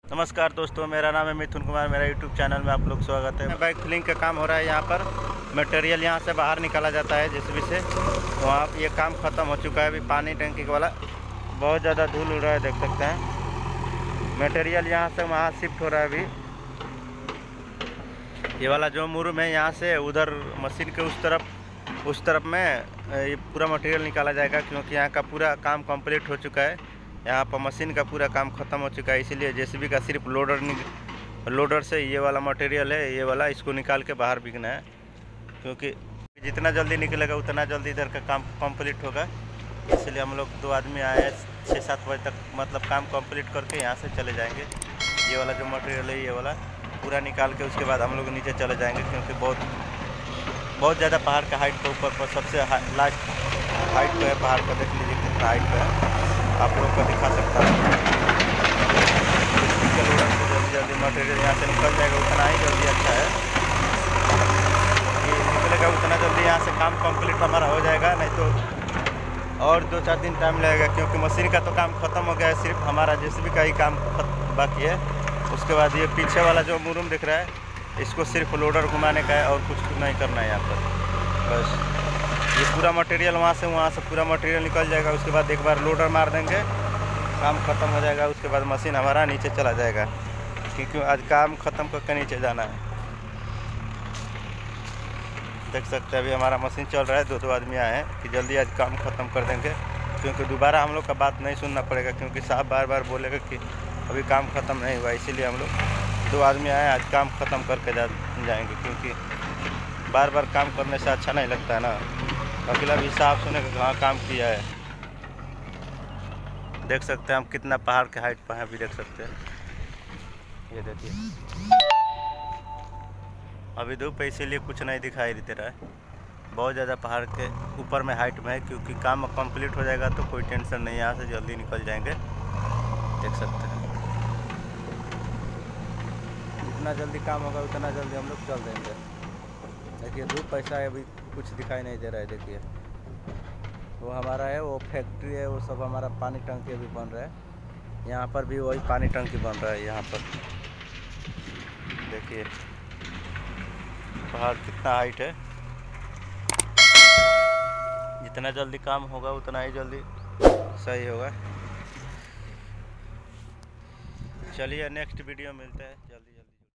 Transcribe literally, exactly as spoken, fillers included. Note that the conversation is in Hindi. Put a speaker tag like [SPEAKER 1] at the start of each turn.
[SPEAKER 1] नमस्कार दोस्तों, मेरा नाम है मिथुन कुमार। मेरा यूट्यूब चैनल में आप लोग स्वागत है। बाइक फिलिंग का काम हो रहा है। यहाँ पर मटेरियल यहाँ से बाहर निकाला जाता है जेसीबी से। तो वहाँ ये काम ख़त्म हो चुका है। अभी पानी टंकी वाला बहुत ज़्यादा धूल उड़ रहा है, देख सकते हैं। मटेरियल यहाँ से वहाँ शिफ्ट हो रहा है। अभी ये वाला जो मुरुम है यहाँ से उधर मशीन के उस तरफ उस तरफ में ये पूरा मटेरियल निकाला जाएगा, क्योंकि यहाँ का पूरा काम कंप्लीट हो चुका है। यहाँ पर मशीन का पूरा काम ख़त्म हो चुका है, इसीलिए जेसीबी का सिर्फ लोडर लोडर से ये वाला मटेरियल है, ये वाला इसको निकाल के बाहर बिकना है। क्योंकि जितना जल्दी निकलेगा उतना जल्दी इधर का काम कंप्लीट होगा। इसलिए हम लोग दो आदमी आए हैं, छः सात बजे तक मतलब काम कंप्लीट करके यहाँ से चले जाएंगे। ये वाला जो मटेरियल है ये वाला पूरा निकाल के उसके बाद हम लोग नीचे चले जाएंगे, क्योंकि बहुत बहुत ज़्यादा पहाड़ का हाइट पर ऊपर पर सबसे लास्ट हाइट पर है पहाड़ पर। देख लीजिए कितना हाइट पर है, आप लोग को दिखा सकता हूँ। जल्दी जल्दी मटेरियल यहाँ से निकल जाएगा, उतना ही जल्दी अच्छा है कि निकलेगा, उतना जल्दी यहाँ से काम कंप्लीट हमारा हो जाएगा। नहीं तो और दो चार दिन टाइम लगेगा, क्योंकि मशीन का तो काम ख़त्म हो गया है, सिर्फ हमारा जेसीबी का ही काम बाकी है। उसके बाद ये पीछे वाला जो मुरुम दिख रहा है, इसको सिर्फ लोडर घुमाने का है और कुछ नहीं करना है यहाँ पर। बस ये पूरा मटेरियल वहाँ से वहाँ से पूरा मटेरियल निकल जाएगा। उसके बाद एक बार लोडर मार देंगे, काम ख़त्म हो जाएगा। उसके बाद मशीन हमारा नीचे चला जाएगा, क्योंकि आज काम ख़त्म करके नीचे जाना है। देख सकते हैं अभी हमारा मशीन चल रहा है। दो दो आदमी आए हैं कि जल्दी आज काम ख़त्म कर देंगे, क्योंकि दोबारा हम लोग का बात नहीं सुनना पड़ेगा, क्योंकि साहब बार बार बोलेगा कि अभी काम ख़त्म नहीं हुआ। इसीलिए हम लोग दो आदमी आए, आज काम ख़त्म करके जा जाएंगे, क्योंकि बार बार काम करने से अच्छा नहीं लगता है ना। अगला भी साफ सुने का कहाँ काम किया है। देख सकते हैं हम कितना पहाड़ के हाइट पर हैं, अभी देख सकते हैं। ये देखिए अभी धूप है, इसीलिए कुछ नहीं दिखाई दे रहा है। बहुत ज़्यादा पहाड़ के ऊपर में हाइट में है, क्योंकि काम कंप्लीट हो जाएगा तो कोई टेंशन नहीं, यहाँ से जल्दी निकल जाएंगे। देख सकते हैं जितना जल्दी काम होगा उतना जल्दी हम लोग चल देंगे। देखिए धूप ऐसा है, अभी कुछ दिखाई नहीं दे रहा है। देखिए वो हमारा है, वो फैक्ट्री है, वो सब हमारा पानी टंकी अभी बन रहा है। यहाँ पर भी वही पानी टंकी बन रहा है। यहाँ पर देखिए पहाड़ कितना हाइट है। जितना जल्दी काम होगा उतना ही जल्दी सही होगा। चलिए नेक्स्ट वीडियो मिलता है जल्दी।